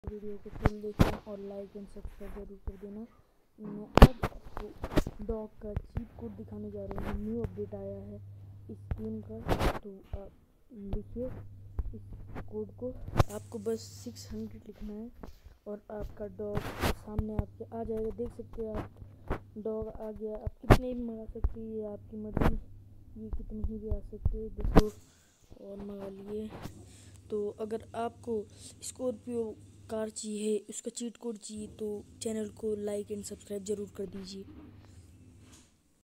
Video को full देखना और लाइक एंड सब्सक्राइब जरूर कर देना। मैं आज आपको डॉग का चीट कोड दिखाने जा रहा हूँ। न्यू अपडेट आया है इस गेम का, तो आप लिखिए इस कोड को। आपको बस 600 लिखना है और आपका डॉग सामने आपके आ जाएगा। देख सकते हैं आप, डॉग आ गया। आप कितने भी मंगा सकते हैं, ये आपकी मर्जी, ये कितने ही भी आ सकते हैं। देखो और मंगा लिए। तो अगर आपको स्कॉर्पियो कार चाहिए, उसका चीट कोड चाहिए, तो चैनल को लाइक एंड सब्सक्राइब ज़रूर कर दीजिए।